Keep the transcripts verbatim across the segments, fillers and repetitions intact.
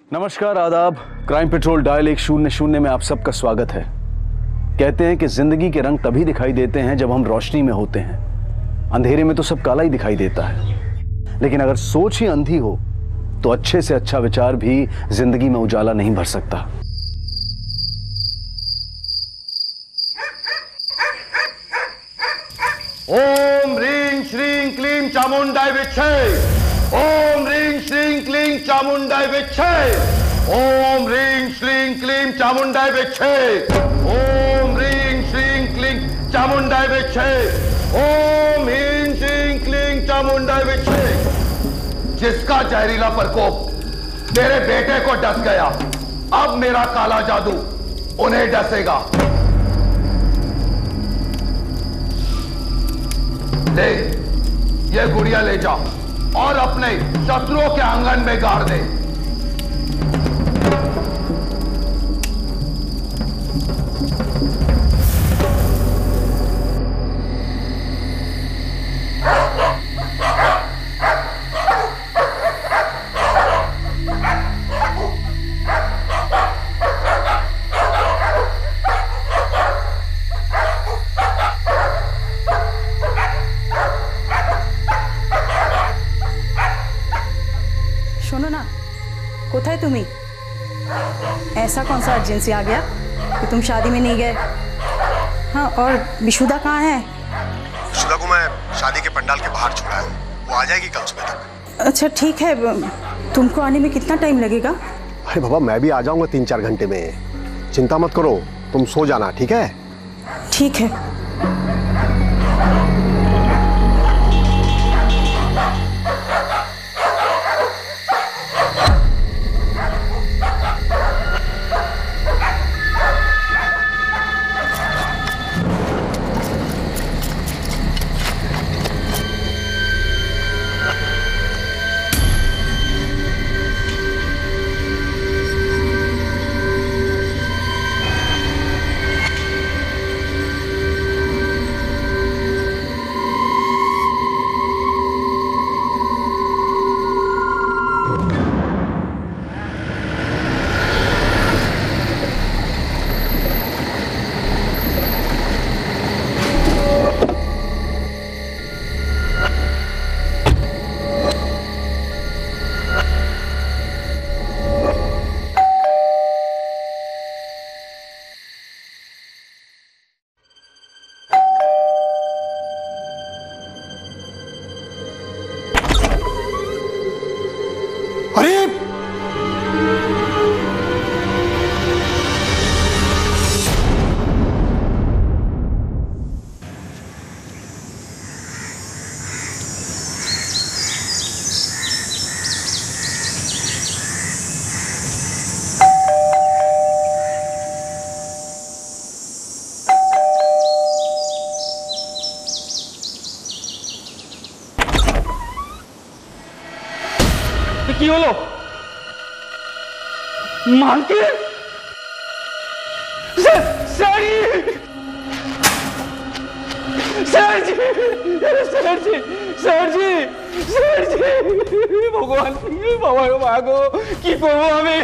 नमस्कार, आदाब। Crime petrol dial एक शून्य शून्य में आप सबका स्वागत है। कहते हैं कि जिंदगी के रंग तभी दिखाई देते हैं जब हम रोशनी में होते हैं। अंधेरे में तो सब काला ही दिखाई देता है, लेकिन अगर सोच ही अंधी हो तो अच्छे से अच्छा विचार भी जिंदगी में उजाला नहीं भर सकता। ओम ह्रीं श्रीं क्लीं चामुंडाय विच्छे। ओम ह्रीं श्रीं क्लीं चामुंडाय विच्छे। ओम ह्रीं श्रीं क्लीं चामुंडाय विच्छे। ओम ह्रीं श्रीं क्लीं चामुंडाय विच्छे। ओम ह्रीं श्रीं क्लीं चामुंडाय विच्छे। जिसका जहरीला प्रकोप तेरे बेटे को डस गया, अब मेरा काला जादू उन्हें डसेगा। ले ये गुड़िया ले जा और अपने शत्रुओं के आंगन में गाड़ दे। कोথায় তুমি? ऐसा कौन सा अर्जेंसी आ गया कि तुम शादी में नहीं गए? हाँ, और विशुदा कहाँ है? विशुदा को मैं शादी के पंडाल के बाहर छोड़ा है, वो आ जाएगी कल सुबह तक। अच्छा ठीक है, तुमको आने में कितना टाइम लगेगा? अरे बाबा, मैं भी आ जाऊंगा तीन चार घंटे में। चिंता मत करो, तुम सो जाना, ठीक है? ठीक है। কি হলো? মালকে sir sir ji sir ji sir ji sir ji ভগবান বাবা মাগো কি করব আমি?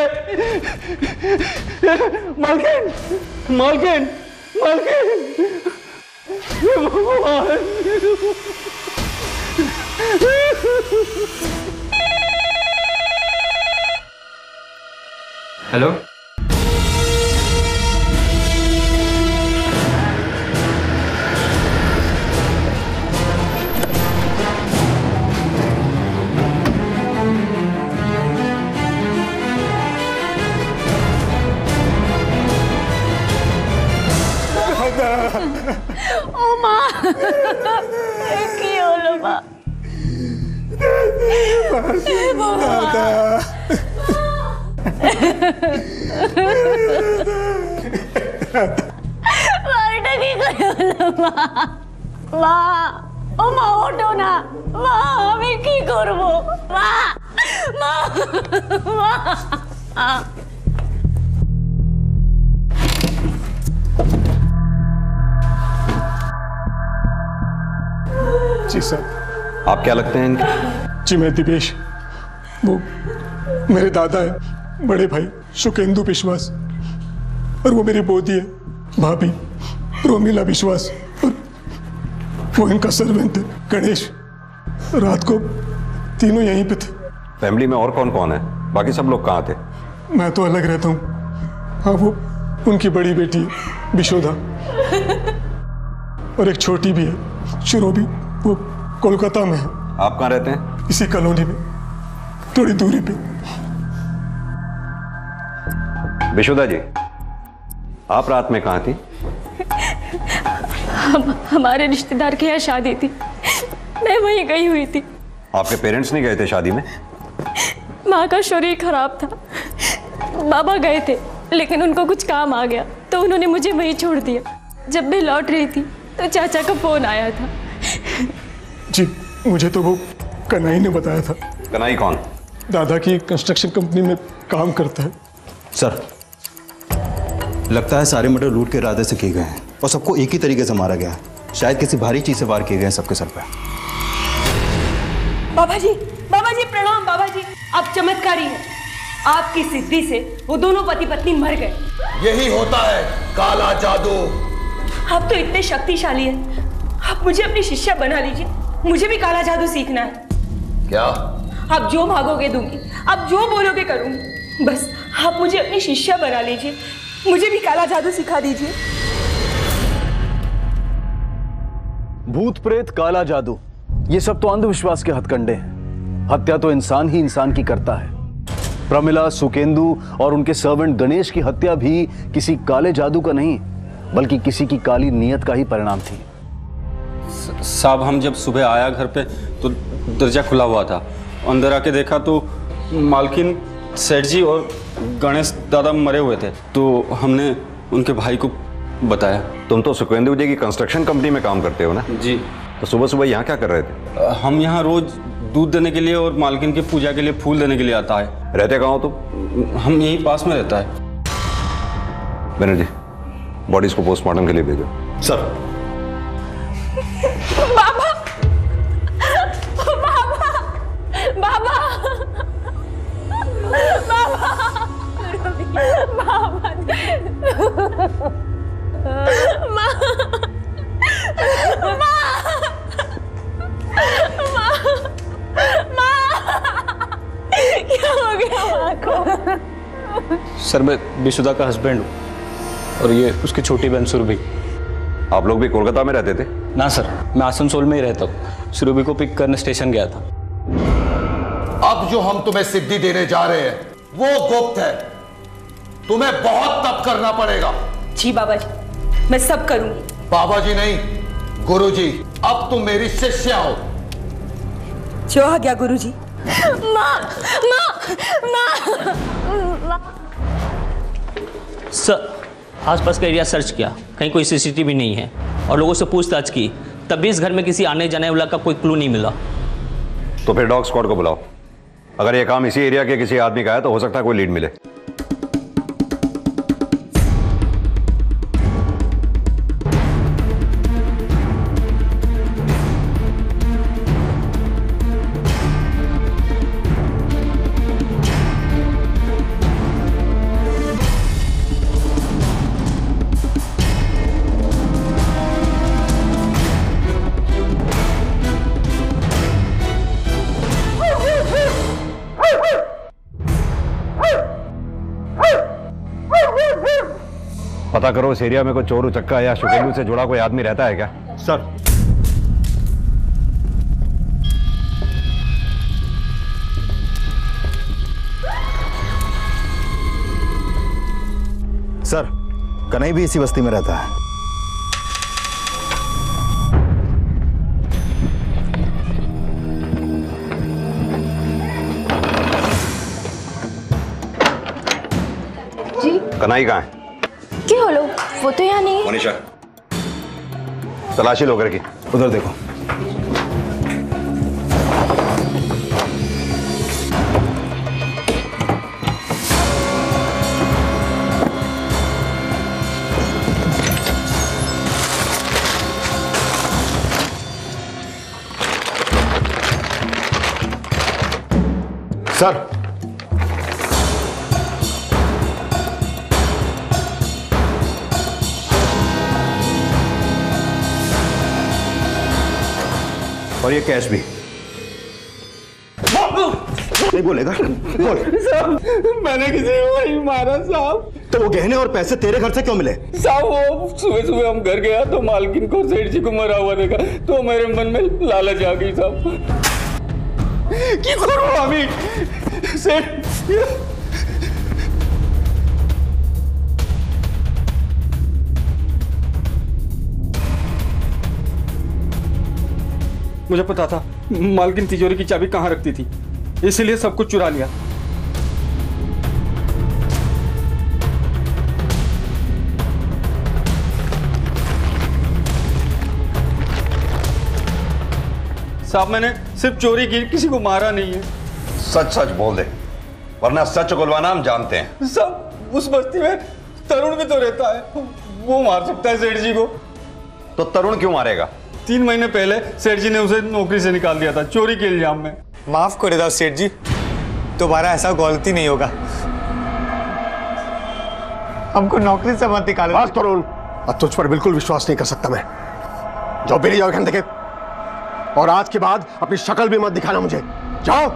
মালকেন মালকেন মালকেন ভগবান। हेलो, ओ माँ की होलो माँ? মারটা কি করে হলো মা? মা, ও মা ওঠো না মা, আমি কি করব মা? মা মা जी सर। आप क्या लगते हैं इनके? जी मैं दिवेश, वो मेरे दादा है बड़े भाई सुखेंदु विश्वास, और वो मेरी बोधी है भाभी प्रोमिला विश्वास, और वो इनका सर्वेंट है गणेश। रात को तीनों यहीं पे थे। फैमिली में और कौन कौन है? बाकी सब लोग कहाँ थे? मैं तो अलग रहता हूँ। हाँ, वो उनकी बड़ी बेटी है विशोधा, और एक छोटी भी है शुरोबी, वो कोलकाता में है। आप कहाँ रहते हैं? इसी कॉलोनी में, थोड़ी दूरी पे। विशोधा जी, आप रात में कहाँ थी? हम हमारे रिश्तेदार के यहाँ शादी थी, मैं वहीं गई हुई थी। आपके पेरेंट्स नहीं गए थे शादी में? माँ का शरीर खराब था, बाबा गए थे लेकिन उनको कुछ काम आ गया तो उन्होंने मुझे वहीं छोड़ दिया। जब मैं लौट रही थी तो चाचा का फोन आया था। जी, मुझे तो वो कन्हई ने बताया था। कन्हई कौन? दादा की कंस्ट्रक्शन कंपनी में काम करता है। सर, लगता है सारे मर्डर लूट के इरादे से किए गए हैं और सबको एक ही तरीके से मारा गया है। शायद किसी भारी चीज से वार किए गए हैं सबके सर पे। बाबा जी, बाबा जी प्रणाम। बाबा जी, आप चमत्कारी हैं। आपकी सिद्धि से वो दोनों पति पत्नी मर गए। यही होता है काला जादू। आप तो इतने शक्तिशाली हैं, आप मुझे अपनी शिष्या बना लीजिए। मुझे भी काला जादू सीखना है। क्या? आप जो मांगोगे दूंगी, आप जो बोलोगे करूंगी। बस आप मुझे अपनी शिष्या बना लीजिए, मुझे भी काला जादू सिखा दीजिए। भूत प्रेत, काला जादू, ये सब तो अंधविश्वास के हथकंडे हैं। हत्या तो इंसान ही इंसान की करता है। प्रमिला, सुखेंदु और उनके सर्वेंट गणेश की हत्या भी किसी काले जादू का नहीं बल्कि किसी की काली नीयत का ही परिणाम थी। साहब, हम जब सुबह आया घर पे तो दरवाजा खुला हुआ था। अंदर आके देखा तो मालकिन, सेठ जी और गणेश दादा मरे हुए थे। तो हमने उनके भाई को बताया। तुम तो सुखेंदु जी की कंस्ट्रक्शन कंपनी में काम करते हो ना? जी। तो सुबह सुबह यहाँ क्या कर रहे थे? हम यहाँ रोज दूध देने के लिए और मालकिन की पूजा के लिए फूल देने के लिए आता है। रहते कहाँ हो तुम? हम यहीं पास में रहता है। बनर्जी, बॉडीज को पोस्टमार्टम के लिए भेजो। सर। बाबा, बाबा, बाबा, बाबा, क्या हो गया माँ को? सर, मैं विशुदा का हस्बैंड हूँ और ये उसकी छोटी बहन सुरभि। आप लोग भी कोलकाता में रहते थे? ना सर, मैं आसनसोल में ही रहता हूँ। सुरभि को पिक करने स्टेशन गया था। अब जो हम तुम्हें सिद्धि देने जा रहे हैं वो गुप्त है। तुम्हें बहुत तप करना पड़ेगा। जी बाबा जी, मैं सब करूंगी। बाबा जी नहीं, गुरु जी। अब तुम मेरी शिष्या हो। जो आ गया गुरु जी। माँ, माँ, माँ। सर, आसपास का एरिया सर्च किया, कहीं कोई सीसीटीवी नहीं है और लोगों से पूछताछ की, तब भी इस घर में किसी आने जाने वाला का कोई क्लू नहीं मिला। तो फिर डॉग स्क्वाड को बुलाओ। अगर ये काम इसी एरिया के किसी आदमी का है तो हो सकता है कोई लीड मिले। पता करो इस एरिया में कोई चोर उचक्का या शुकेंदु से जुड़ा कोई आदमी रहता है क्या? सर। सर, कन्हई भी इसी बस्ती में रहता है। जी। कन्हई कहाँ है? क्या हो लोग? वो तो यहाँ नहीं है। मनीषा, तलाशी लो घर की। उधर देखो। सर, और ये कैश भी। नहीं बोलेगा? बोल। साहब, मैंने किसी को नहीं मारा साहब। तो वो गहने और पैसे तेरे घर से क्यों मिले? साहब वो सुबह सुबह हम घर गया तो मालकिन को सेठ जी को मरा हुआ देखा तो मेरे मन में लालच आ गई साहब। की करो अभी सेठ। मुझे पता था मालकिन तिजोरी की चाबी कहां रखती थी, इसीलिए सब कुछ चुरा लिया। साहब मैंने सिर्फ चोरी की, किसी को मारा नहीं है। सच सच बोल दे, वरना सच उगलवाना हम जानते हैं। साहब उस बस्ती में तरुण भी तो रहता है, वो मार सकता है सेठ जी को। तो तरुण क्यों मारेगा? तीन महीने पहले सेठ जी ने उसे नौकरी से निकाल दिया था चोरी के इल्जाम में। माफ कर दो सेठ जी, दोबारा ऐसा गलती नहीं होगा। हमको नौकरी से मत निकालो। बस तरुण, अब तुझ पर बिल्कुल विश्वास नहीं कर सकता मैं। जाओ बेरी जाओ घंटे के, और आज के बाद अपनी शक्ल भी मत दिखाना मुझे। जाओ।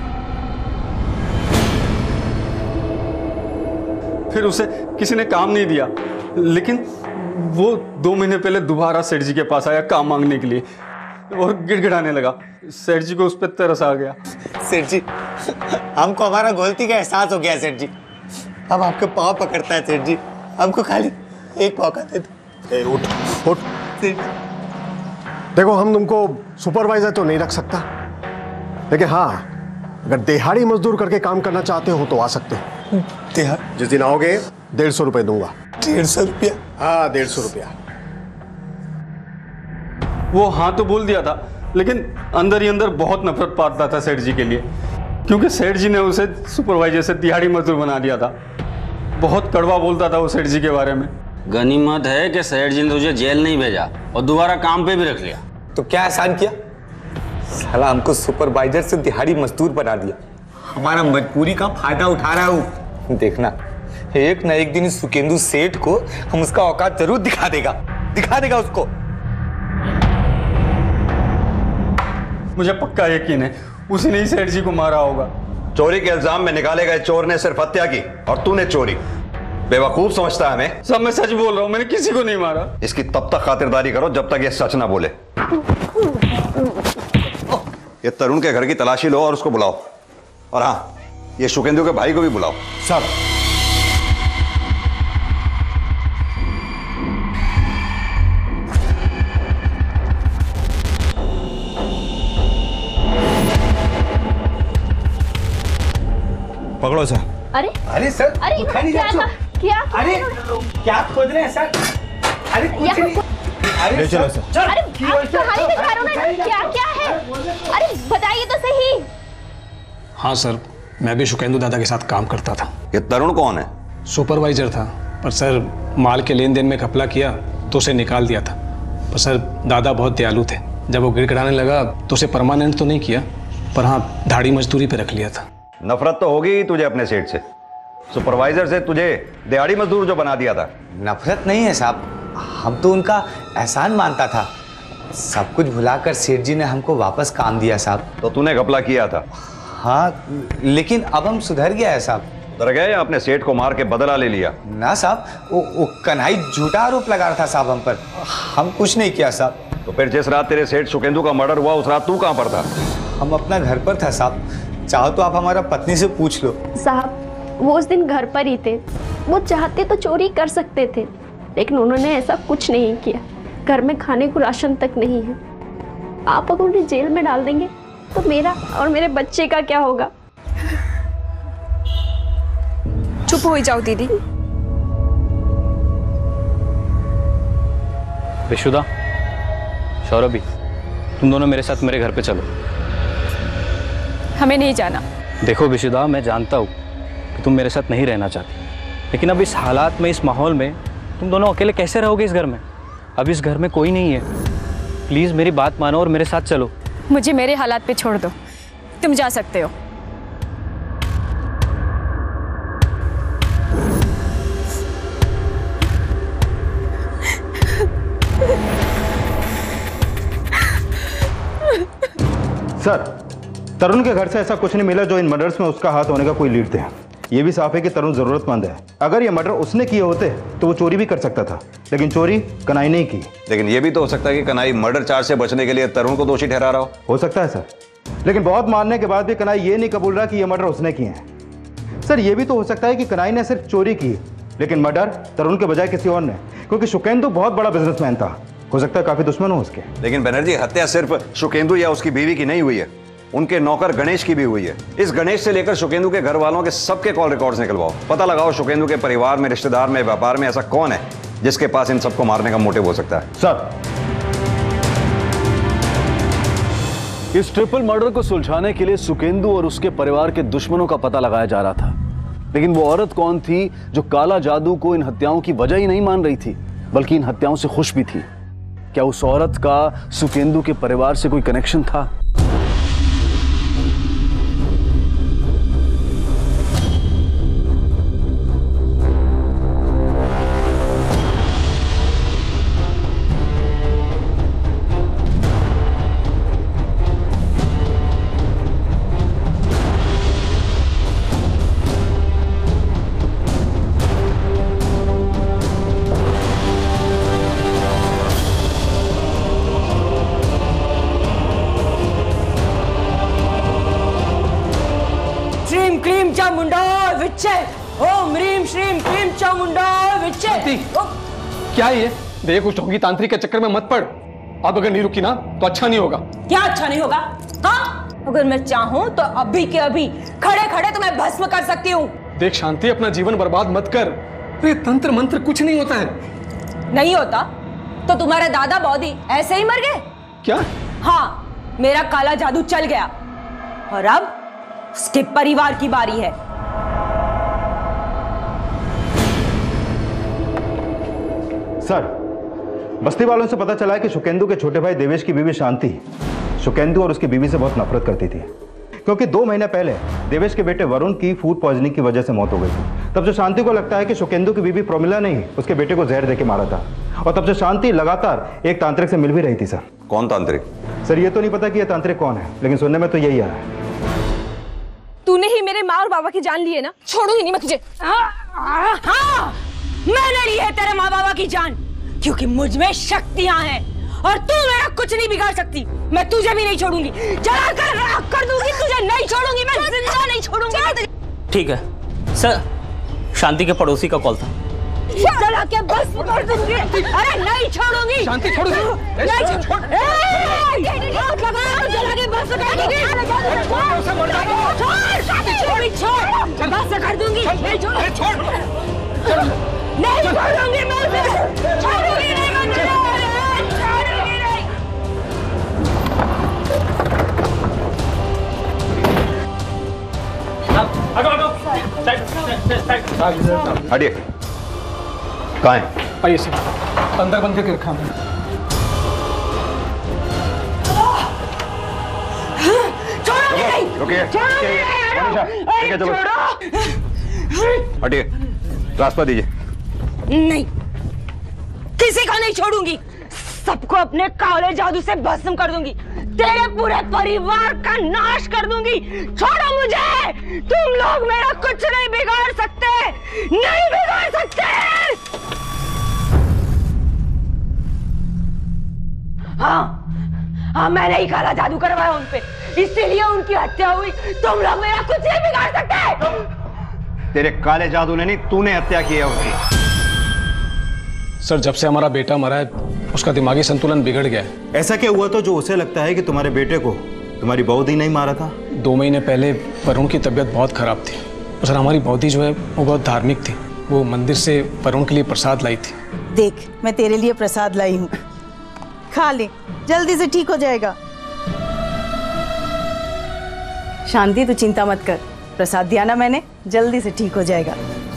फिर उसे किसी ने काम नहीं दिया, लेकिन वो दो महीने पहले दोबारा सेठ जी के पास आया काम मांगने के लिए और गिड़गिड़ाने लगा। सेठ जी को उस पर तरस आ गया। सेठ जी, हमको हमारा गलती का एहसास हो गया सेठ जी। हम आपके पाँव पकड़ता है सेठ जी, हमको खाली एक मौका दे दो। उठ उठ। देखो हम तुमको सुपरवाइजर तो नहीं रख सकता, लेकिन हाँ अगर दिहाड़ी मजदूर करके काम करना चाहते हो तो आ सकते हो। जिस दिन आओगे डेढ़ सौ रुपए दूंगा। डेढ़ सौ रुपया? हाँ डेढ़ सौ रुपया। वो हाँ तो बोल दिया था, लेकिन अंदर ही अंदर बहुत नफरत पाता था सेठ जी के लिए, क्योंकि सेठ जी ने उसे सुपरवाइजर से दिहाड़ी मजदूर बना दिया था। बहुत कड़वा बोलता था वो सेठ जी के बारे में। गनीमत है कि सेठ जी ने तुझे जेल नहीं भेजा और दोबारा काम पे भी रख लिया। तो क्या एहसान किया? साला हमको सुपरवाइजर से दिहाड़ी मजदूर बना दिया, हमारा मजबूरी का फायदा उठा रहा हूँ। देखना एक ना एक दिन सुखेंदु सेठ को हम उसका औकात जरूर दिखा देगा, दिखा देगा उसको। मुझे पक्का यकीन है उसी ने ही सेठ जी को मारा होगा। चोरी के इल्जाम में निकाले गए चोर ने सिर्फ हत्या की और तूने चोरी। बेवकूफ समझता है हमें। सब मैं सच बोल रहा हूं, मैंने किसी को नहीं मारा। इसकी तब तक खातिरदारी करो जब तक ये सच ना बोले। ये तरुण के घर की तलाशी लो और उसको बुलाओ, और हाँ ये सुखेंदु के भाई को भी बुलाओ। सर पकड़ो सर। अरे अरे सर, अरे क्या था? क्या अरे क्या खोज रहे हैं सर? अरे कुछ नहीं। अरे चलो सर। अरे आप कहानी दिखा रहे हो ना, क्या क्या है? अरे बताइए तो सही। हाँ सर, मैं भी सुखेंदु दादा के साथ काम करता था। ये तरुण कौन है? सुपरवाइजर था, पर सर माल के लेन देन में घपला किया तो उसे निकाल दिया था। पर सर दादा बहुत दयालु थे, जब वो गिड़गिड़ाने लगा तो उसे परमानेंट तो नहीं किया, पर हाँ दाढ़ी मजदूरी पे रख लिया था। नफरत तो होगी ही तुझे अपने सेठ से, सुपरवाइजर से तुझे दिहाड़ी मजदूर जो बना दिया था। नफरत नहीं है साहब, हम तो उनका एहसान मानता था। सब कुछ भुलाकर सेठ जी ने हमको वापस काम दिया साहब। तो तूने घपला किया था? हाँ, लेकिन अब हम सुधर गया है साहब। सुधर गए या अपने सेठ को मार के बदला ले लिया? ना साहब, वो, वो कन्हई झूठा आरोप लगा रहा था साहब हम पर, हम कुछ नहीं किया साहब। तो फिर जिस रात तेरे सेठ सुखेंदु का मर्डर हुआ उस रात तू कहाँ पर था? हम अपना घर पर था साहब, चाहो तो आप हमारा पत्नी से पूछ लो। साहब वो उस दिन घर पर ही थे, वो चाहते तो चोरी कर सकते थे, लेकिन उन्होंने ऐसा कुछ नहीं किया। घर में खाने को राशन तक नहीं है। आप अगर उन्हें जेल में डाल देंगे तो मेरा और मेरे बच्चे का क्या होगा? चुप हो जाओ दीदी। विशुदा, सौरभी, तुम दोनों मेरे साथ मेरे घर पे चलो। हमें नहीं जाना। देखो विशुदा, मैं जानता हूँ कि तुम मेरे साथ नहीं रहना चाहती, लेकिन अब इस हालात में, इस माहौल में तुम दोनों अकेले कैसे रहोगे इस घर में? अब इस घर में कोई नहीं है। प्लीज़ मेरी बात मानो और मेरे साथ चलो। मुझे मेरे हालात पे छोड़ दो, तुम जा सकते हो। सर, तरुण के घर से ऐसा कुछ नहीं मिला जो इन मर्डर्स में उसका हाथ होने का कोई लीड दे। ये भी साफ है कि तरुण जरूरतमंद है। अगर ये मर्डर उसने किए होते तो वो चोरी भी कर सकता था, लेकिन चोरी कनाई नहीं की। लेकिन ये भी तो हो सकता है कि कनाई मर्डर चार्ज से बचने के लिए तरुण को दोषी ठहरा रहा हो। हो सकता है सर, लेकिन बहुत मानने के बाद भी कनाई ये नहीं कबूल रहा कि ये मर्डर उसने किए हैं। सर, ये भी तो हो सकता है कि कनाई ने सिर्फ चोरी की, लेकिन मर्डर तरुण के बजाय किसी और ने, क्योंकि सुखेंदु बहुत बड़ा बिजनेसमैन था। हो सकता है काफी दुश्मन हो उसके। लेकिन बनर्जी, हत्या सिर्फ सुखेंदु या उसकी बीवी की नहीं हुई है, उनके नौकर गणेश की भी हुई है। इस गणेश से लेकर सुखेंदु के घर वालों के सबके कॉल रिकॉर्ड्स निकलवाओ, पता लगाओ सुखेंदु के परिवार में, रिश्तेदार में, व्यापार में ऐसा कौन है जिसके पास इन सबको मारने का मोटिव हो सकता है। सर, इस ट्रिपल मर्डर को सुलझाने के लिए सुखेंदु और उसके परिवार के दुश्मनों का पता लगाया जा रहा था, लेकिन वो औरत कौन थी जो काला जादू को इन हत्याओं की वजह ही नहीं मान रही थी, बल्कि इन हत्याओं से खुश भी थी? क्या उस औरत का सुखेंदु के परिवार से कोई कनेक्शन था? ओम ह्रीम श्रीम क्लीम चामुंडा विच्चे। क्या ये? देख, उस ढोंगी तांत्रिक के चक्कर में मत पड़। अब अगर नहीं रुकी ना तो अच्छा नहीं होगा। क्या अच्छा नहीं होगा? हाँ, अगर मैं चाहूं तो अभी के अभी खड़े खड़े तुम्हें भस्म कर सकती हूँ। देख शांति, अपना जीवन बर्बाद मत कर। ये तंत्र मंत्र कुछ नहीं होता है। नहीं होता तो तुम्हारे दादा बौदी ऐसे ही मर गए क्या? हाँ, मेरा काला जादू चल गया और अब उसके परिवार की बारी है। सर, बस्ती वालों से पता चला है कि सुखेंदु के छोटे भाई देवेश की बीवी शांति सुखेंदु और उसकी बीवी से बहुत नफरत करती थी, क्योंकि दो महीने पहले देवेश के बेटे वरुण की फूड पॉइजनिंग की वजह से मौत हो गई थी। तब से शांति को लगता है कि सुखेंदु की बीवी प्रोमिला ने ही उसके बेटे को जहर देके मारा था, और तब से शांति लगातार एक तांत्रिक से मिल भी रही थी। सर, कौन तांत्रिक? सर, ये तो नहीं पता कि यह तांत्रिक कौन है, लेकिन सुनने में तो यही आ रहा है। तूने ही मेरे माँ और बाबा की जान ली है ना, छोड़ूंगी नहीं मैं तुझे। हाँ, मैंने ली है तेरे माँ बाबा की जान, क्योंकि मुझ में शक्तियां हैं और तू मेरा कुछ नहीं बिगाड़ सकती। मैं तुझे भी नहीं छोड़ूंगी, जला कर राख कर दूंगी, तुझे नहीं छोड़ूंगी, मैं जिंदा नहीं छोड़ूंगी। ठीक है सर, शांति के पड़ोसी का कॉल था। जला के बस कर दूंगी। अरे नहीं छोड़ूंगी। शांति छोड़ दे। नहीं छोड़। हाथ लगा, जला के बस कर दूंगी। छोड़, शांति छोड़, छोड़, बस कर दूंगी। नहीं छोड़, छोड़, नहीं छोड़ूंगी मैं, छोड़ूंगी नहीं मैं, छोड़ूंगी नहीं। आगो आगो, हटिए। कहाँ है? आइए सर, अंदर बंद करके रखा हमने। छोड़ोगे नहीं? रुकिए, छोड़ोगे नहीं? छोड़ो। हटिए, रास्ता दीजिए। नहीं, किसी को नहीं छोड़ूंगी, सबको अपने काले जादू से भस्म कर दूंगी, तेरे पूरे परिवार का नाश कर दूंगी। छोड़ो मुझे, तुम लोग मेरा कुछ नहीं बिगाड़ सकते, नहीं बिगाड़ सकते। हाँ, हाँ, मैंने ही काला जादू करवाया उन पे, इसीलिए उनकी हत्या हुई। तुम लोग मेरा कुछ नहीं बिगाड़ सकते। तेरे काले जादू ने नहीं, तूने हत्या की है उनकी। सर, जब से हमारा बेटा मरा है उसका दिमागी संतुलन बिगड़ गया है। ऐसा क्या हुआ तो जो उसे लगता है कि तुम्हारे बेटे को तुम्हारी बौदी नहीं मारा था? दो महीने पहले वरुण की तबीयत बहुत खराब थी। सर, हमारी बौदी जो है वो बहुत धार्मिक थी, वो मंदिर से वरुण के लिए प्रसाद लाई थी। देख, मैं तेरे लिए प्रसाद लाई हूँ, खा ले, जल्दी से ठीक हो जाएगा। शांति, तू चिंता मत कर, प्रसाद दिया ना मैंने, जल्दी से ठीक हो जाएगा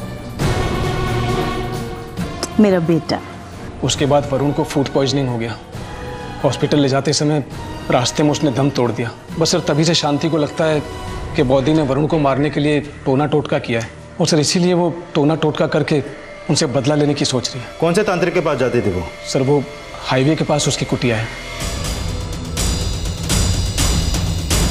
मेरा बेटा। उसके बाद वरुण को फूड पॉइजनिंग हो गया। हॉस्पिटल ले जाते समय रास्ते में उसने दम तोड़ दिया। बस सर, तभी से शांति को लगता है कि बौदी ने वरुण को मारने के लिए टोना टोटका किया है, और सर इसीलिए वो टोना टोटका करके उनसे बदला लेने की सोच रही है। कौन से तांत्रिक के पास जाती थी वो? सर, वो हाईवे के पास उसकी कुटिया है।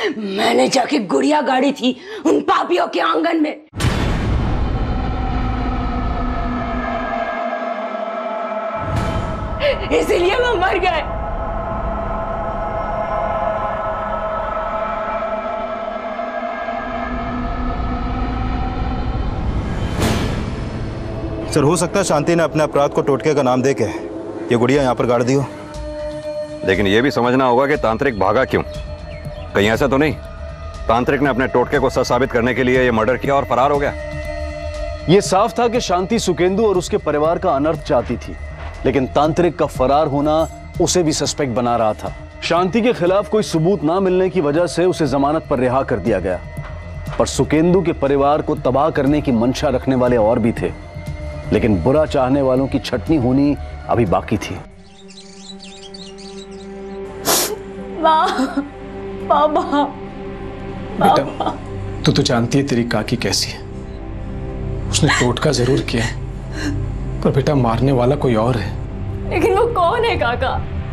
मैंने जाके गुड़िया गाड़ी थी उन पापियों के आंगन में। इसीलिए वो मर गए। सर, हो सकता है शांति ने अपने अपराध को टोटके का नाम देके ये गुड़िया यहाँ पर गाड़ दी हो। लेकिन ये भी समझना होगा कि तांत्रिक भागा क्यों। कहीं ऐसा तो नहीं तांत्रिक ने अपने टोटके को सच साबित करने के लिए ये मर्डर किया और फरार हो गया। ये साफ था कि शांति सुकेंदु और उसके परिवार का अनर्थ चाहती थी, लेकिन तांत्रिक का फरार होना उसे भी सस्पेक्ट बना रहा था। शांति के खिलाफ कोई सबूत ना मिलने की वजह से उसे जमानत पर रिहा कर दिया गया, पर सुकेंदु के परिवार को तबाह करने की मंशा रखने वाले और भी थे, लेकिन बुरा चाहने वालों की छटनी होनी अभी बाकी थी। बाबा, बेटा, तू तो जानती है तेरी काकी कैसी है। उसने टोटका जरूर किया पर बेटा मारने वाला कोई और है। लेकिन वो कौन है काका?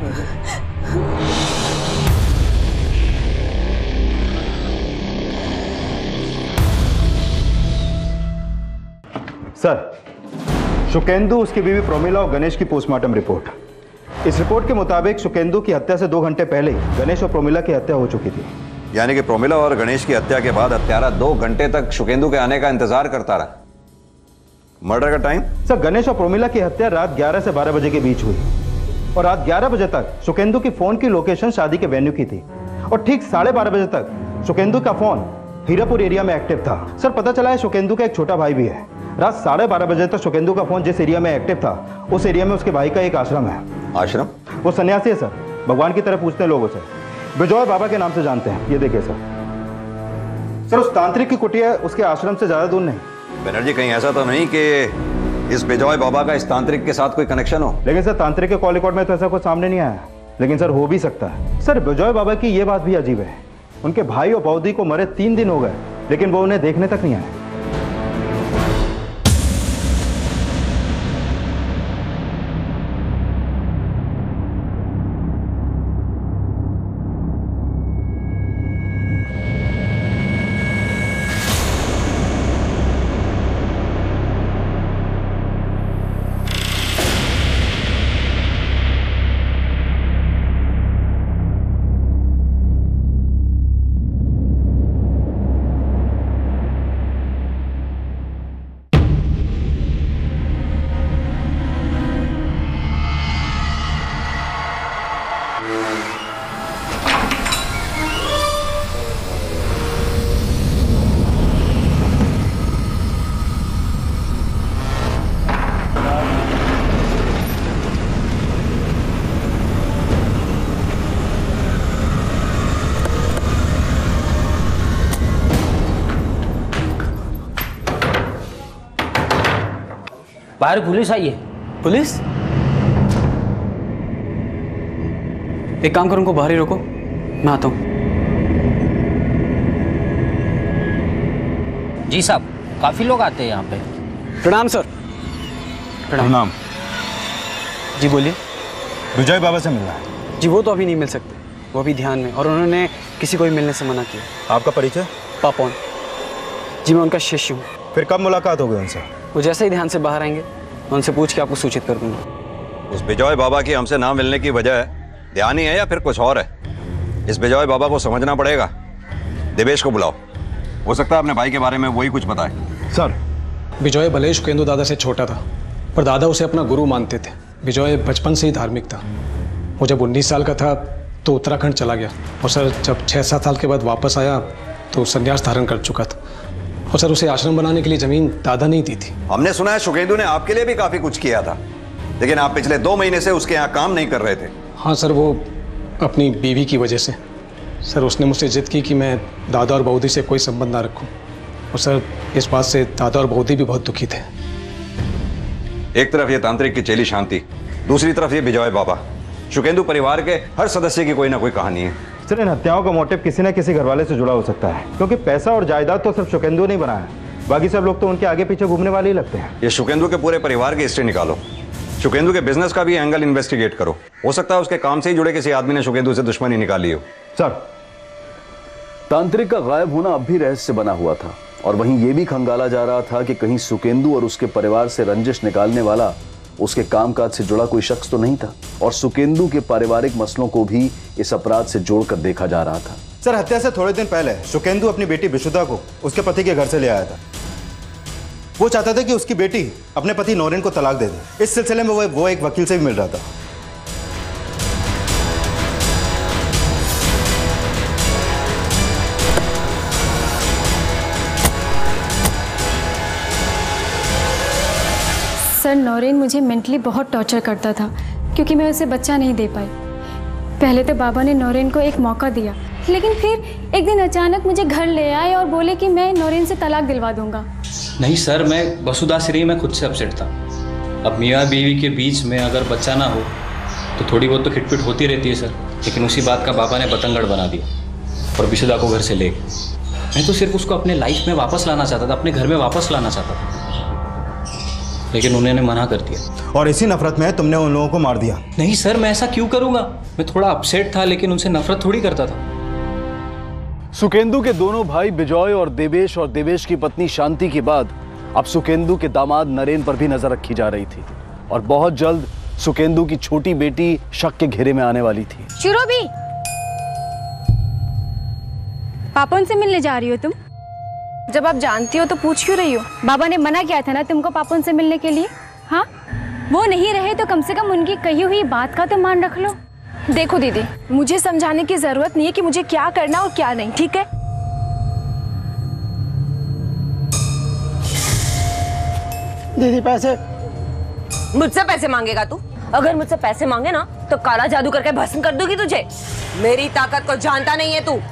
सर, सुकेंदु, उसकी बीवी प्रोमिला और गणेश की पोस्टमार्टम रिपोर्ट। इस रिपोर्ट के मुताबिक सुकेंदु की हत्या से दो घंटे पहले ही गणेश और प्रोमिला की हत्या हो चुकी थी। यानी कि प्रोमिला और गणेश की हत्या के बाद हत्यारा दो घंटे तक सुकेंदु के आने का इंतजार करता रहा। मर्डर का टाइम? सर, गणेश और प्रोमिला की हत्या रात ग्यारह से बारह बजे के बीच हुई और रात ग्यारह बजे तक सुकेंदु की फोन की लोकेशन शादी के वेन्यू की थी और ठीक साढ़े बारह बजे तक सुकेंदु का फोन हीरापुर एरिया में एक्टिव था। सर, पता चला है सुकेंदु का एक छोटा भाई भी है। रात साढ़े बारह बजे तक सुकेंदु का फोन जिस एरिया में एक्टिव था उस एरिया में उसके भाई का एक आश्रम है। आश्रम? वो सन्यासी है सर, भगवान की तरह पूछते हैं लोगों से, विजय बाबा के नाम से जानते हैं। ये देखिए सर, सर उस तांत्रिक की कुटिया उसके आश्रम से ज्यादा दूर नहीं। बनर्जी, कहीं ऐसा तो नहीं कि इस बिजॉय बाबा का इस तांत्रिक के साथ कोई कनेक्शन हो? लेकिन सर तांत्रिक के कॉल रिकॉर्ड में तो ऐसा कुछ सामने नहीं आया, लेकिन सर हो भी सकता है। सर, बिजॉय बाबा की ये बात भी अजीब है, उनके भाई और बौदी को मरे तीन दिन हो गए लेकिन वो उन्हें देखने तक नहीं आए। बाहर पुलिस आई है। पुलिस? एक काम करो, उनको बाहर ही रोको, मैं आता हूँ। जी साहब, काफी लोग आते हैं यहाँ पे। प्रणाम सर। प्रणाम। जी बोलिए। विजय बाबा से मिलना है। जी वो तो अभी नहीं मिल सकते, वो अभी ध्यान में, और उन्होंने किसी को भी मिलने से मना किया। आपका परिचय? पापौन। जी मैं उनका शिष्य हूँ। फिर कब मुलाकात होगी उनसे? वो जैसे ही ध्यान से बाहर आएंगे मैं उनसे पूछ के आपको सूचित कर दूंगा। उस बिजॉय बाबा की हमसे ना मिलने की वजह ध्यान ही है या फिर कुछ और है? इस बिजॉय बाबा को समझना पड़ेगा। देवेश को बुलाओ, हो सकता है अपने भाई के बारे में वही कुछ बताए। सर, विजय भले सुकेंदु दादा से छोटा था पर दादा उसे अपना गुरु मानते थे। विजय बचपन से ही धार्मिक था। वो जब उन्नीस साल का था तो उत्तराखंड चला गया और सर जब छः सात साल के बाद वापस आया तो संन्यास धारण कर चुका था और सर उसे आश्रम बनाने के लिए जमीन दादा नहीं दी थी। हमने सुना है सुकेंदु ने आपके लिए भी काफी कुछ किया था, लेकिन आप पिछले दो महीने से उसके यहाँ काम नहीं कर रहे थे। हाँ सर, वो अपनी बीवी की वजह से। सर उसने मुझसे जिद की कि मैं दादा और बहूदी से कोई संबंध ना रखूं और सर इस बात से दादा और बहूदी भी बहुत दुखी थे। एक तरफ ये तांत्रिक की चेली शांति, दूसरी तरफ ये बिजॉय बाबा। सुकेंदु परिवार के हर सदस्य की कोई ना कोई कहानी है। सर, इन हत्याओं का मोटिव किसी न किसी घरवाले से जुड़ा हो सकता है, क्योंकि पैसा और जायदाद तो सिर्फ सुकेंदु नहीं बनाया, बाकी सब लोग तो उनके आगे पीछे घूमने वाले ही लगते हैं। ये सुकेंदु के पूरे परिवार की हिस्ट्री निकालो, सुकेंदु के बिजनेस का भी एंगल इन्वेस्टिगेट करो। हो सकता है उसके काम से ही जुड़े किसी आदमी ने सुकेंदु से दुश्मनी निकाली हो। सर, तांत्रिक का गायब होना अब भी रहस्य बना हुआ था और वहीं यह भी खंगाला जा रहा था कि कहीं सुकेंदु और उसके परिवार से रंजिश निकालने वाला उसके कामकाज से जुड़ा कोई शख्स तो नहीं था और सुकेंदु के पारिवारिक मसलों को भी इस अपराध से जोड़कर देखा जा रहा था। सर, हत्या से थोड़े दिन पहले सुकेंदु अपनी बेटी विशुद्धा को उसके पति के घर से ले आया था। वो चाहता था कि उसकी बेटी अपने पति नौरेन को तलाक दे दे। इस सिलसिले में वो, वो एक वकील से भी मिल रहा था। सर, नौरेन मुझे मेंटली बहुत टॉर्चर करता था क्योंकि मैं उसे बच्चा नहीं दे पाई। पहले तो बाबा ने नौरेन को एक मौका दिया, लेकिन फिर एक दिन अचानक मुझे घर ले आए और बोले कि मैं नौरेन से तलाक दिलवा दूंगा। नहीं सर, मैं वसुधा से रही, मैं खुद से अपसेट था। अब मियाँ बीवी के बीच में अगर बच्चा ना हो तो थोड़ी बहुत तो खिटपिट होती रहती है सर, लेकिन उसी बात का बाबा ने बतंगड़ बना दिया और विशुद्धा को घर से ले गए। मैं तो सिर्फ उसको अपने लाइफ में वापस लाना चाहता था, अपने घर में वापस लाना चाहता था, लेकिन उन्होंने मना कर दिया। और इसी नफरत में तुमने उन लोगों को मार दिया। नहीं सर, मैं ऐसा क्यों करूंगा? मैं थोड़ा अपसेट था, लेकिन उनसे नफरत थोड़ी करता था। सुकेंदु के दोनों भाई बिजॉय और देवेश और देवेश की पत्नी शांति के बाद अब सुकेंदु के दामाद नरेन पर भी नजर रखी जा रही थी और बहुत जल्द सुकेंदु की छोटी बेटी शक के घेरे में आने वाली थी। शुरूबी, पापा उनसे मिलने जा रही हो तुम? जब आप जानती हो तो पूछ क्यों रही हो? बाबा ने मना किया था ना तुमको पापा उनसे मिलने के लिए। हाँ, वो नहीं रहे तो कम से कम उनकी कही हुई बात का तो मान रख लो। देखो दीदी, मुझे समझाने की जरूरत नहीं है कि मुझे क्या करना और क्या नहीं, ठीक है? दीदी पैसे। मुझसे पैसे मांगेगा तू? अगर मुझसे पैसे मांगे ना तो काला जादू करके भस्म कर दूंगी तुझे। मेरी ताकत को जानता नहीं है तू।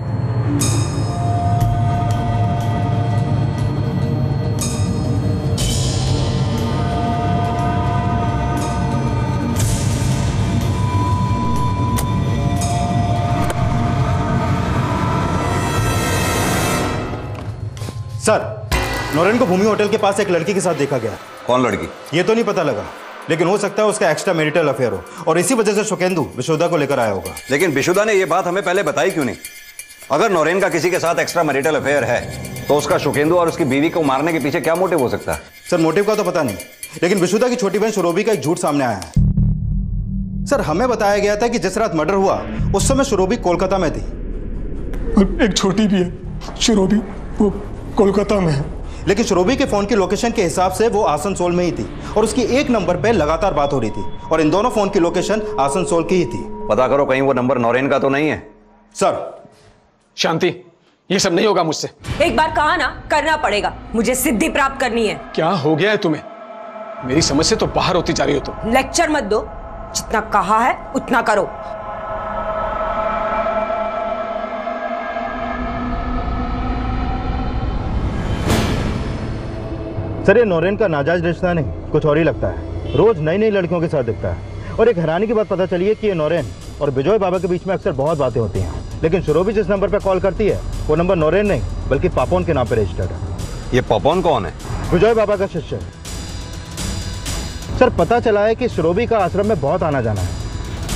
सर, नौरेन को भूमि होटल के पास एक लड़की के साथ देखा गया। कौन लड़की? ये तो नहीं पता लगा, लेकिन हो सकता है उसका एक्स्ट्रा मैरिटल अफेयर हो और इसी वजह से सुकेंदु विशुद्धा को लेकर आया होगा। लेकिन विशुद्धा ने यह बात हमें पहले बताई क्यों नहीं? अगर नौरेन का किसी के साथ एक्स्ट्रा मैरिटल अफेयर है तो उसका सुकेंदु और उसकी बीवी को मारने के पीछे क्या मोटिव हो सकता है? सर, मोटिव का तो पता नहीं, लेकिन विशुद्धा की छोटी बहन शुरूबी का एक झूठ सामने आया है। सर, हमें बताया गया था कि जिस रात मर्डर हुआ उस समय शुरूबी कोलकाता में थी। और एक छोटी भी है, शुरूबी, वो कोलकाता में है। लेकिन शुरूबी के फोन की लोकेशन के हिसाब से वो आसनसोल में ही थी और उसकी एक नंबर पे लगातार बात हो रही थी और इन दोनों फोन की लोकेशन आसनसोल की ही थी। पता करो कहीं वो नंबर नौरेन का तो नहीं है। सर। शांति, ये सब नहीं होगा मुझसे। एक बार कहा ना, करना पड़ेगा। मुझे सिद्धि प्राप्त करनी है। क्या हो गया है तुम्हें? मेरी समझ से तो बाहर होती जा रही हो तुम। लेक्चर मत दो, जितना कहा है उतना करो। सर, ये नौरेन का नाजायज रिश्ता नहीं, कुछ और ही लगता है। रोज नई नई लड़कियों के साथ दिखता है और एक हैरानी की बात पता चली है कि ये नौरेन और विजय बाबा के बीच में अक्सर बहुत बातें होती हैं, लेकिन शुरूबी जिस नंबर पर कॉल करती है वो नंबर नौरेन नहीं बल्कि पापोन के नाम पर रजिस्टर्ड है। ये पापोन कौन है? विजय बाबा का शिष्य। सर, पता चला है कि शुरूबी का आश्रम में बहुत आना जाना है।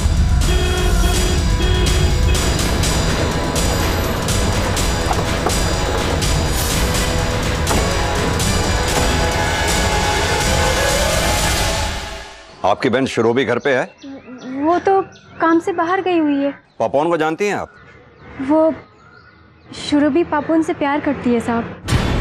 आपकी बहन शुरूबी घर पे है? वो तो काम से बाहर गई हुई है। पापोन को जानती हैं आप? वो शुरूबी पापोन से प्यार करती है साहब।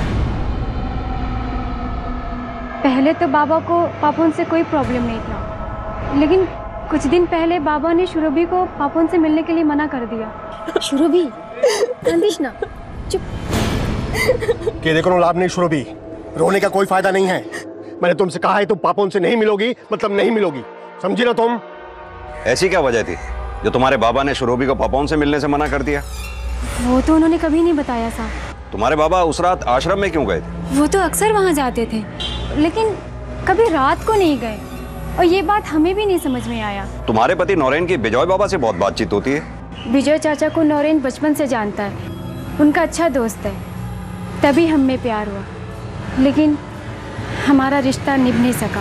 पहले तो बाबा को पापोन से कोई प्रॉब्लम नहीं था, लेकिन कुछ दिन पहले बाबा ने शुरूबी को पापोन से मिलने के लिए मना कर दिया। शुरूबी, कांदिश ना, चुप। के देखो लाभ नहीं शुरूबी, रोने का कोई फायदा नहीं है। मैंने तुमसे कहा है तुम पापोन से नहीं मिलोगी, मतलब नहीं मिलोगी, समझी ना तुम? ऐसी क्या वजह थी जो तुम्हारे बाबा ने शुरूबी को पापोन से मिलने से मना कर दिया? वो तो उन्होंने कभी नहीं बताया साहब। तुम्हारे बाबा उस रात आश्रम में क्यों गए थे? वो तो अक्सर वहाँ जाते थे, लेकिन कभी रात को नहीं गए और ये बात हमें भी नहीं समझ में आया। तुम्हारे पति नौरेन की विजय बाबा से बहुत बातचीत होती है। विजय चाचा को नौरेन बचपन से जानता है, उनका अच्छा दोस्त है, तभी हम में प्यार हुआ, लेकिन हमारा रिश्ता निभ नहीं सका।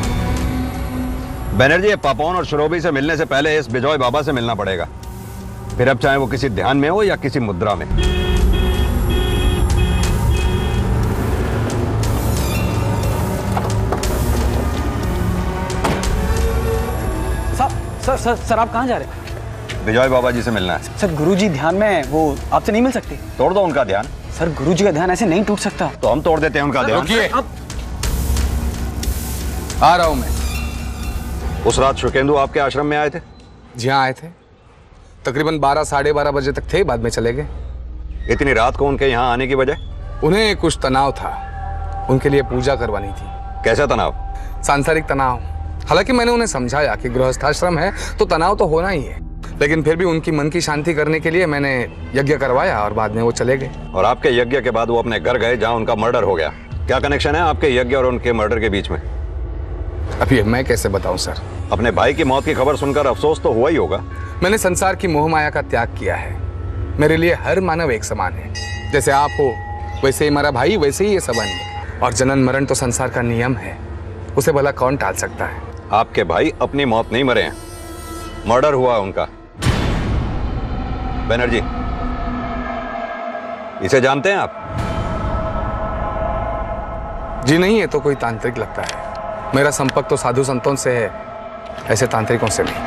बनर्जी, पापोन और शुरूबी से मिलने से पहले इस विजय बाबा से मिलना पड़ेगा। फिर अब चाहे वो किसी ध्यान में हो या किसी मुद्रा में। सर सर सर आप कहाँ जा रहे हैं? विजय बाबा जी से मिलना है। सर गुरुजी ध्यान में, वो आपसे नहीं मिल सकते? तोड़ दो उनका ध्यान। सर गुरुजी का ध्यान ऐसे नहीं टूट सकता। तो हम तोड़ देते हैं उनका ध्यान। रुकिए, आ रहा हूं मैं। उस रात शुकेंदु आपके आश्रम में आए थे? जी हाँ, आए थे। तकरीबन बारह साढ़े बारह बजे तक थे, बाद में चले गए। इतनी रात को उनके यहाँ आने की वजह? उन्हें कुछ तनाव था, उनके लिए पूजा करवानी थी। कैसा तनाव? सांसारिक तनाव। हालांकि मैंने उन्हें समझाया कि गृहस्थाश्रम है तो तनाव तो होना ही है, लेकिन फिर भी उनकी मन की शांति करने के लिए मैंने यज्ञ करवाया और बाद में वो चले गए। और आपके यज्ञ के बाद वो अपने घर गए जहाँ उनका मर्डर हो गया। क्या कनेक्शन है आपके यज्ञ और उनके मर्डर के बीच में? अभी मैं कैसे बताऊं सर? अपने भाई की मौत की खबर सुनकर अफसोस तो हुआ ही होगा। मैंने संसार की मोह माया का त्याग किया है। मेरे लिए हर मानव एक समान है। जैसे आप हो वैसे ही हमारा भाई, वैसे ही ये सब अन्य। और जनन मरण तो संसार का नियम है, उसे भला कौन टाल सकता है? आपके भाई अपनी मौत नहीं मरे हैं, मर्डर हुआ उनका। बनर्जी, इसे जानते हैं आप? जी नहीं, ये तो कोई तांत्रिक लगता है। मेरा संपर्क तो साधु संतों से है, ऐसे तांत्रिकों से नहीं।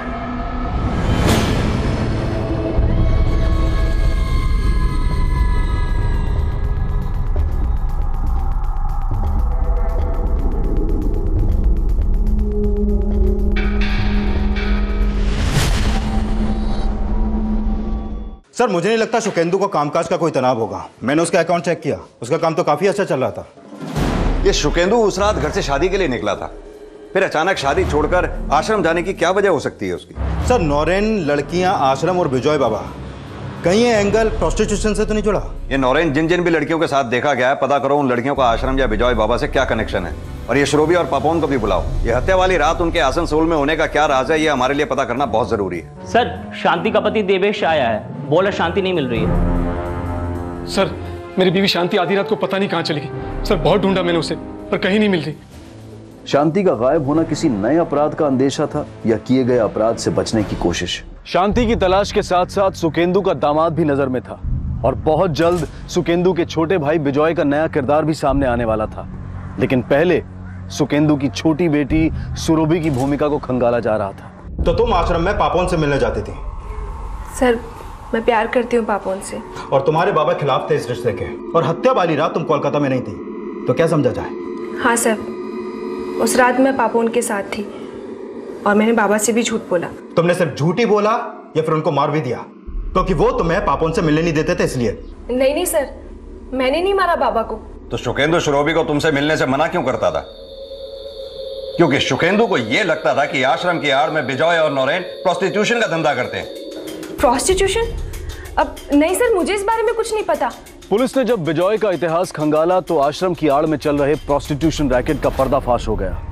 सर मुझे नहीं लगता शुकेंदु को कामकाज का कोई तनाव होगा। मैंने उसका अकाउंट चेक किया, उसका काम तो काफी अच्छा चल रहा था। ये शुकेंदु उस रात घर से शादी के लिए निकला था, फिर अचानक शादी छोड़कर आश्रम जाने की क्या वजह हो सकती है उसकी? सर नौरेन, लड़कियां, आश्रम और विजय बाबा, कहीं ये एंगल प्रोस्टिट्यूशन से तो नहीं जुड़ा? ये नौरेन जिन जिन भी लड़कियों के साथ देखा गया है, पता करो उन लड़कियों का आश्रम या विजय बाबा से क्या कनेक्शन है। और ये श्रोबी और पापोन को भी बुलाओ। ये हत्या वाली रात उनके आसनसोल में होने का क्या राज है, ये हमारे लिए पता करना बहुत जरूरी है। सर शांति का पति देवेश आया है, बोला शांति नहीं मिल रही है। सर मेरी बीवी शांति आधी रात को पता नहीं कहाँ चली गई। सर बहुत ढूंढा मैंने उसे, पर कहीं नहीं मिल रही। शांति का गायब होना किसी नए अपराध का अंदेशा था या किए गए अपराध से बचने की कोशिश? शांति की तलाश के साथ साथ सुकेंदु का दामाद भी नजर में था और बहुत जल्द सुकेंदु के छोटे भाई विजय का नया किरदार भी सामने आने वाला था। लेकिन पहले सुकेंदु की छोटी बेटी सुरभि की भूमिका को खंगाला जा रहा था। तो तुम आश्रम में पापोन से मिलने जाती थी? सर मैं प्यार करती हूँ पापोन से। और तुम्हारे बाबा खिलाफ थे इस रिश्ते के, और हत्या वाली रात तुम कोलकाता में नहीं थी, तो क्या समझा जाए? हाँ सर, उस रात मैं पापोन के साथ थी और मैंने बाबा से भी झूठ बोला। तुमने सिर्फ झूठ ही बोला या फिर उनको मार भी दिया? क्योंकि वो तुम्हें पापोन से मिलने नहीं देते थे इसलिए। नहीं नहीं सर, मैंने नहीं मारा बाबा को। तो शुकेंदु श्रोबी को तुमसे मिलने से मना क्यों करता था? क्योंकि शुकेंदु को यह लगता था कि आश्रम की आड़ में विजय और नौरेन प्रोस्टिट्यूशन का धंधा करते हैं। प्रोस्टिट्यूशन? अब नहीं सर, मुझे इस बारे में कुछ नहीं पता। पुलिस ने जब विजय का इतिहास खंगाला तो आश्रम की आड़ में चल रहे प्रोस्टिट्यूशन रैकेट का पर्दाफाश हो गया।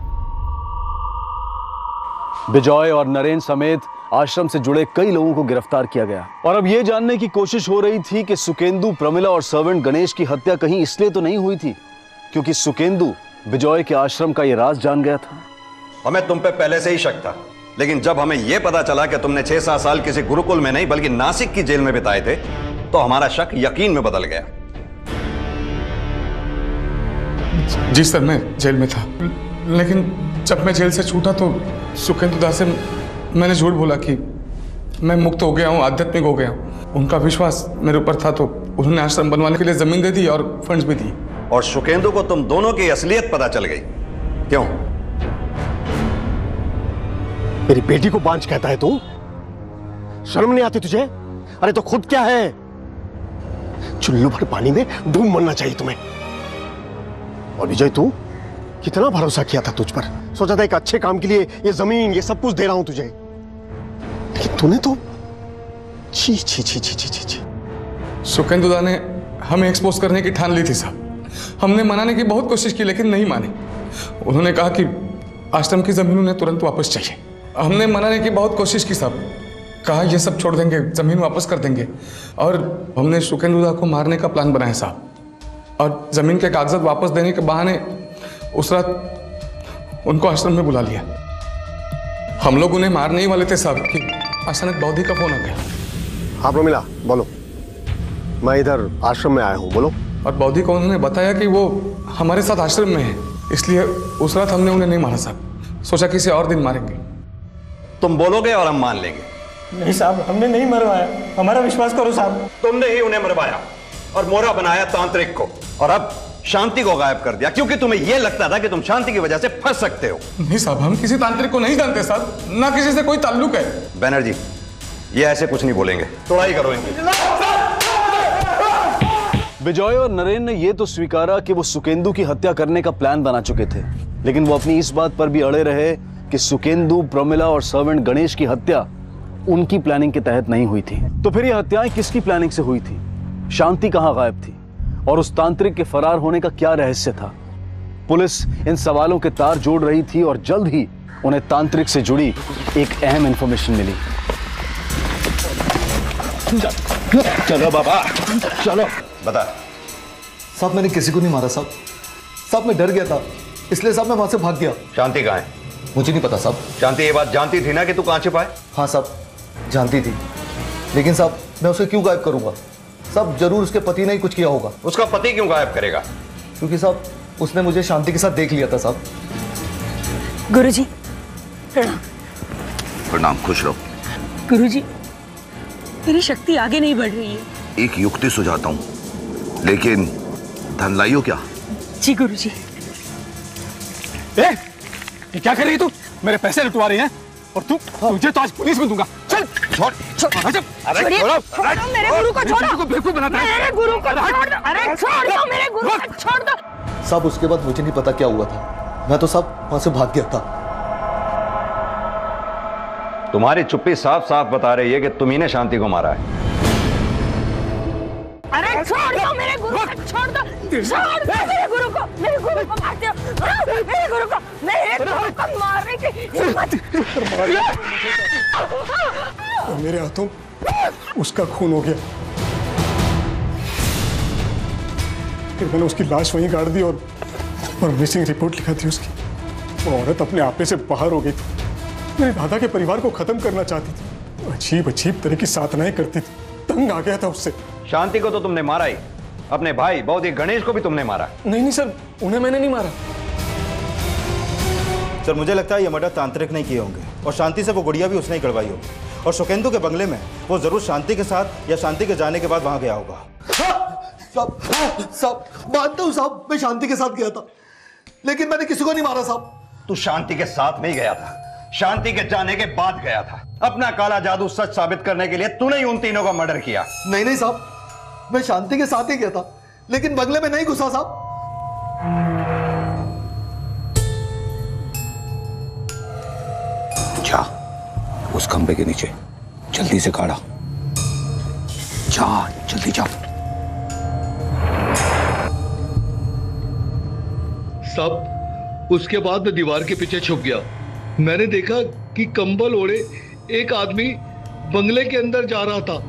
विजय और नरेन समेत आश्रम से जुड़े कई लोगों को गिरफ्तार किया गया और अब यह जानने की कोशिश हो रही थी कि सुकेंदु, प्रमिला और सर्वेंट गणेश की हत्या कहीं इसलिए तो नहीं हुई थी क्योंकि सुकेंदु विजय के आश्रम का यह राज जान गया था। हमें तुम पे पहले से ही शक था, लेकिन जब हमें यह पता चला कि तुमने छह सात साल किसी गुरुकुल में नहीं बल्कि नासिक की जेल में बिताए थे, तो हमारा शक यकीन में बदल गया। जी सर, मैं जेल में था, लेकिन जब मैं जेल से छूटा तो सुखेंदु दास से मैंने झूठ बोला कि मैं मुक्त हो गया हूँ, आध्यात्मिक हो गया हूँ। उनका विश्वास मेरे ऊपर था तो उन्होंने आश्रम बनवाने के लिए जमीन दे दी और फंड्स भी दी। और सुखेंदु को तुम दोनों की असलियत पता चल गई। क्यों? मेरी बेटी को बांझ कहता है तू? शर्म नहीं आती तुझे? अरे तो खुद क्या है? चुल्लू भर पानी में डूब मरना चाहिए तुम्हें। और विजय, तू कितना भरोसा किया था तुझ पर, सोचा था एक अच्छे काम के लिए ये जमीन ये सब कुछ दे रहा हूं तुझे, लेकिन तूने तो छी छी छी छी छी छी छी। सुखेंदु दा ने हमें एक्सपोज करने की ठान ली थी साहब। हमने मनाने की बहुत कोशिश की लेकिन नहीं माने। उन्होंने कहा कि आश्रम की जमीन उन्हें तुरंत वापस चाहिए। हमने मनाने की बहुत कोशिश की साहब, कहा ये सब छोड़ देंगे, जमीन वापस कर देंगे। और हमने सुखेंदु दा को मारने का प्लान बनाया साहब, और जमीन के कागजात वापस देने के बहाने उस रात उनको आश्रम में बुला लिया। हम लोग उन्हें मारने ही वाले थे साहब कि अचानक बौद्धि का फोन आ गया। हाँ प्रोमिला बोलो। मैं इधर आश्रम में आया हूँ, बोलो। और बौद्धि को उन्होंने बताया कि वो हमारे साथ आश्रम में है, इसलिए उस रात हमने उन्हें नहीं मारा साहब। सोचा किसी और दिन मारेंगे। तुम बोलोगे और हम मान लेंगे। नहीं साहब, हमने नहीं मरवाया, हमारा विश्वास करो साहब। तुमने ही उन्हें मरवाया और मोहरा बनाया तांत्रिक को, और अब शांति को गायब कर दिया क्योंकि तुम्हें यह लगता था कि तुम शांति की वजह से फंस सकते हो। नहीं साहब, हम किसी तांत्रिक को नहीं जानते साहब, ना किसी से कोई ताल्लुक है। बैनर्जी, ये ऐसे कुछ नहीं बोलेंगे, तोड़ाई करो इनकी। विजय और नरेन ने यह तो स्वीकारा कि वो सुकेंदु की हत्या करने का प्लान बना चुके थे, लेकिन वो अपनी इस बात पर भी अड़े रहे कि सुकेंदु, प्रोमिला और सर्वेंट गणेश की हत्या उनकी प्लानिंग के तहत नहीं हुई थी। तो फिर ये हत्याएं किसकी प्लानिंग से हुई थी? शांति कहां गायब थी? और उस तांत्रिक के फरार होने का क्या रहस्य था? पुलिस इन सवालों के तार जोड़ रही थी और जल्द ही उन्हें तांत्रिक से जुड़ी एक अहम इंफॉर्मेशन मिली। चलो बाबा, चलो। बता। साहब मैंने किसी को नहीं मारा साहब। साहब मैं डर गया था, इसलिए साहब मैं वहां से भाग गया। शांति कहाँ है? मुझे नहीं पता साहब। शांति ये बात जानती थी ना कि तू कहाँ छिपा है? हाँ साहब, जानती थी, लेकिन साहब मैं उसे क्यों गायब करूंगा? साहब जरूर उसके पति ने ही कुछ किया होगा। उसका पति क्यों गायब करेगा? क्योंकि साहब उसने मुझे शांति के साथ देख लिया था साहब। गुरुजी प्रणाम। प्रणाम, खुश रहो। गुरुजी, मेरी शक्ति आगे नहीं बढ़ रही है। एक युक्ति सुझाता हूँ, लेकिन धन लाइयो क्या? जी गुरुजी। ए, ये क्या कर रही है तू? मेरे पैसे लुटवा रही है और तू तुझे तो आज पुलिस में दूंगा। चल छोड़ छोड़। अरे छोड़ो, छोड़ो मेरे गुरु को, छोड़ो। को बेवकूफ बनाता है। मेरे गुरु को छोड़ दो। अरे छोड़ दो मेरे गुरु को, छोड़ दो। साहब उसके बाद मुझे नहीं पता क्या हुआ था, मैं तो साहब वहां से भाग गया था। तुम्हारी चुप्पी साफ साफ बता रही है कि तुम ही ने शांति को मारा है। अरे छोड़ दो मेरे गुरु को, छोड़ दो, छोड़ दो मेरे गुरु को, मेरे गुरु को मारते हो, मेरे गुरु को, मेरे गुरु को मारने की हिम्मत। मेरे हाथों उसका खून हो गया, फिर मैंने उसकी लाश वहीं गाड़ दी और और मिसिंग रिपोर्ट लिखा थी उसकी। वो औरत अपने आपे से बाहर हो गई थी, मेरे दादा के परिवार को खत्म करना चाहती थी, अजीब अजीब तरह की साधनाएं करती थी, तंग आ गया था उससे। शांति को तो तुमने मारा ही, अपने भाई बौद्धि गणेश को भी तुमने मारा। नहीं नहीं सर, उन्हें मैंने नहीं मारा। सर मुझे लगता है ये मर्डर तांत्रिक नहीं किए होंगे और शांति से वो गुड़िया भी उसने ही गड़वाई होगी, और सुखेंदु के बंगले में वो जरूर शांति के साथ या शांति के जाने के बाद वहां गया होगा। साहब साहब मानता हूँ साहब, मैं शांति के साथ गया था, लेकिन मैंने किसी को नहीं मारा साहब। तू शांति के साथ नहीं गया था, शांति के जाने के बाद गया था। अपना काला जादू सच साबित करने के लिए तूने ही उन तीनों का मर्डर किया। नहीं नहीं साहब, मैं शांति के साथ ही गया था, लेकिन बंगले में नहीं घुसा साहब। जा उस खंबे के नीचे जल्दी से काढ़ा, जा जल्दी जा। साहब उसके बाद मैं दीवार के पीछे छुप गया। मैंने देखा कि कंबल ओढ़े एक आदमी बंगले के अंदर जा रहा था।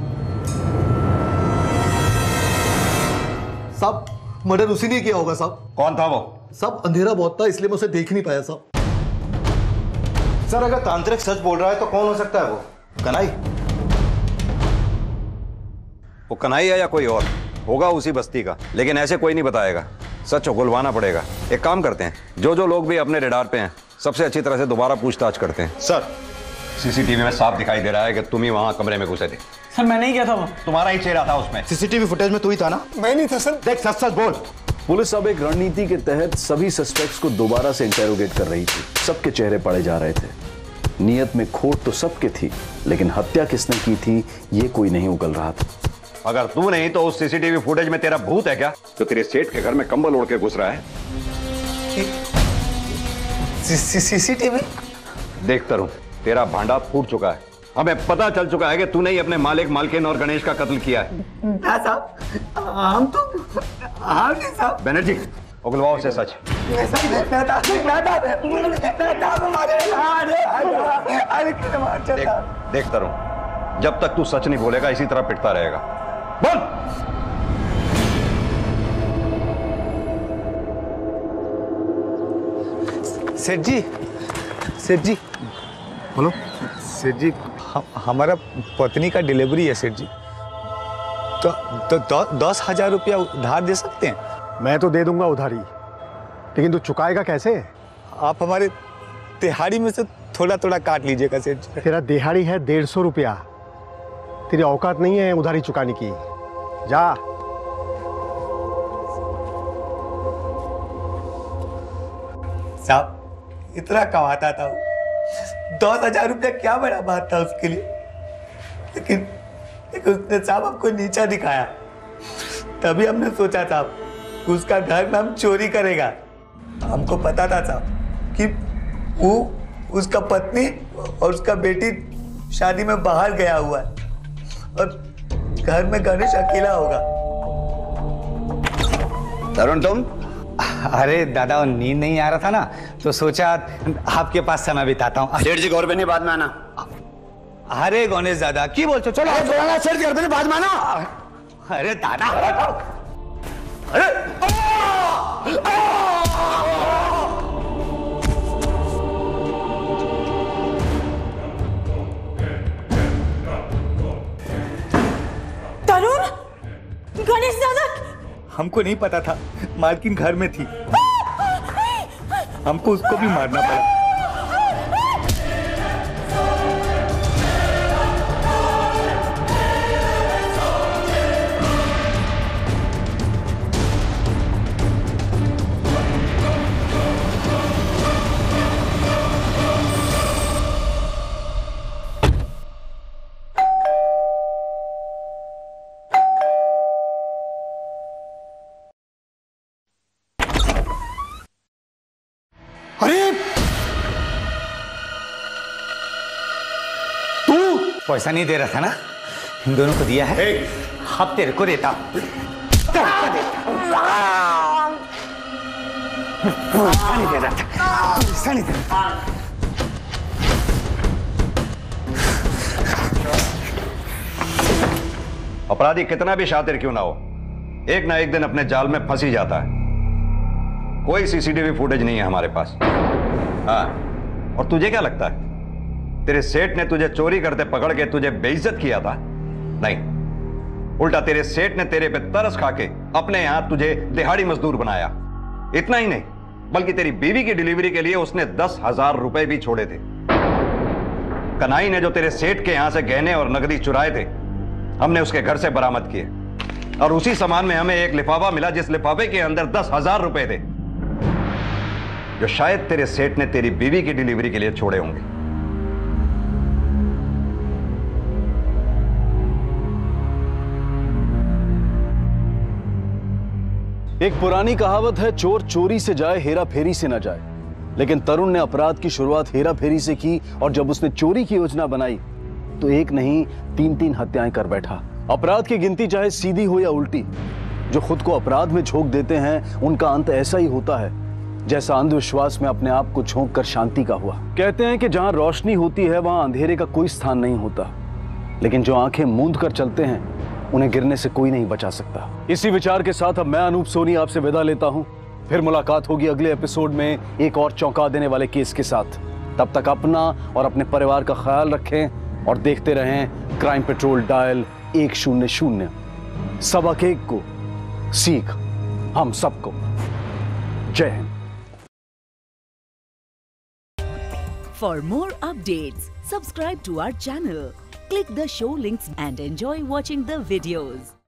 साहब मर्डर उसी ने किया होगा साहब। कौन था वो? साहब अंधेरा बहुत था, इसलिए मैं उसे देख नहीं पाया साहब। सर अगर तांत्रिक सच बोल रहा है तो कौन हो सकता है वो? कन्हई? वो कन्हई है या कोई और होगा उसी बस्ती का, लेकिन ऐसे कोई नहीं बताएगा, सच उगलवाना पड़ेगा। एक काम करते हैं, जो जो लोग भी अपने रेडार पे हैं सबसे अच्छी तरह से दोबारा पूछताछ करते हैं। सर सीसीटीवी में साफ दिखाई दे रहा है कि तुम ही वहां कमरे में घुसे थे। सर मैं नहीं गया था, वो तुम्हारा ही चेहरा था उसमें। सीसीटीवी फुटेज में तू ही था ना? मैं नहीं था सर। देख सच सच बोल। पुलिस अब एक रणनीति के तहत सभी सस्पेक्ट्स को दोबारा से इंटेरोगेट कर रही थी। सबके चेहरे पड़े जा रहे थे। नियत में खोट तो सबके थी, लेकिन हत्या किसने की थी ये कोई नहीं उगल रहा था। अगर तू नहीं तो उस सीसीटीवी फुटेज में तेरा भूत है क्या, जो तेरे सेठ के घर में कंबल ओढ़ के घुस रहा है? सीसीटीवी देखता रहूं, तेरा भांडा फूट चुका है। हमें पता चल चुका है कि तूने ही अपने मालिक, मालकिन और गणेश का कत्ल किया है। ना साहब, हम तो हम नहीं साहब। बनर्जी उगलवाओ से सच। देख, देखता रहूं, जब तक तू सच नहीं बोलेगा इसी तरह पिटता रहेगा। बोल। सेठ जी, सेठ जी बोलो। सेठ जी हम, हमारा पत्नी का डिलीवरी है सेठ जी, तो, तो द, दस हजार रुपया उधार दे सकते हैं? मैं तो दे दूंगा उधारी, लेकिन तू चुकाएगा कैसे? आप हमारे दिहाड़ी में से थोड़ा थोड़ा काट लीजिएगा सेठ जी। तेरा दिहाड़ी है डेढ़ सौ रुपया, तेरी औकात नहीं है उधारी चुकाने की। जा। साहब इतना कमाता था, दस हजार रुपया क्या बड़ा बात था उसके लिए, लेकिन लेकिन उसने साहब हमको नीचा दिखाया। तभी हमने सोचा था कि उसका घर में हम चोरी करेगा। हमको पता था साहब कि वो उसका पत्नी और उसका बेटी शादी में बाहर गया हुआ है और घर में गणेश अकेला होगा। तरुण तुम? अरे दादा नींद नहीं आ रहा था ना, तो सोचा आपके पास समय बिताता हूँ। सेठ जी घर पे नहीं बाद में आना। अरे गणेश दादा की बोलते, चलो सेठ जी घर पे नहीं बाद में आना। अरे दादा अरे तरुण, गणेश दादा। हमको नहीं पता था मालकिन घर में थी, हमको उसको भी मारना पड़ा। पैसा नहीं दे रहा था ना, इन दोनों को दिया है, अब तेरे को देता पैसा नहीं दे रहा था, पैसा नहीं दे रहा था। अपराधी कितना भी शातिर क्यों ना हो, एक ना एक दिन अपने जाल में फंस ही जाता है। कोई सीसीटीवी फुटेज नहीं है हमारे पास। हाँ, और तुझे क्या लगता है तेरे सेठ ने तुझे चोरी करते पकड़ के तुझे बेइज्जत किया था? नहीं, उल्टा तेरे सेठ ने तेरे पे तरस खा के अपने यहां तुझे दिहाड़ी मजदूर बनाया। इतना ही नहीं, बल्कि तेरी बीवी की डिलीवरी के लिए उसने दस हजार रुपए भी छोड़े थे। कन्हई ने जो तेरे सेठ के यहां से गहने और नकदी चुराए थे, हमने उसके घर से बरामद किए, और उसी सामान में हमें एक लिफाफा मिला जिस लिफाफे के अंदर दस हजार रुपए थे, जो शायद तेरे सेठ ने तेरी बीवी की डिलीवरी के लिए छोड़े होंगे। एक पुरानी कहावत है, चोर चोरी से जाए हेरा फेरी से ना जाए। लेकिन तरुण ने अपराध की शुरुआत हेरा फेरी से की, और जब उसने चोरी की योजना बनाई तो एक नहीं तीन तीन हत्याएं कर बैठा। अपराध की गिनती चाहे सीधी हो या उल्टी, जो खुद को अपराध में झोंक देते हैं उनका अंत ऐसा ही होता है जैसा अंधविश्वास में अपने आप को झोंक कर शांति का हुआ। कहते हैं कि जहां रोशनी होती है वहां अंधेरे का कोई स्थान नहीं होता, लेकिन जो आंखें मूंद कर चलते हैं उन्हें गिरने से कोई नहीं बचा सकता। इसी विचार के साथ अब मैं अनूप सोनी आपसे विदा लेता हूं। फिर मुलाकात होगी अगले एपिसोड में एक और चौंका देने वाले केस के साथ। तब तक अपना और अपने परिवार का ख्याल रखें और देखते रहें क्राइम पेट्रोल डायल एक शून्य शून्य। सबक एक को सीख हम सबको। जय Hind. For more updates, subscribe to our channel, click the show links and enjoy watching the videos.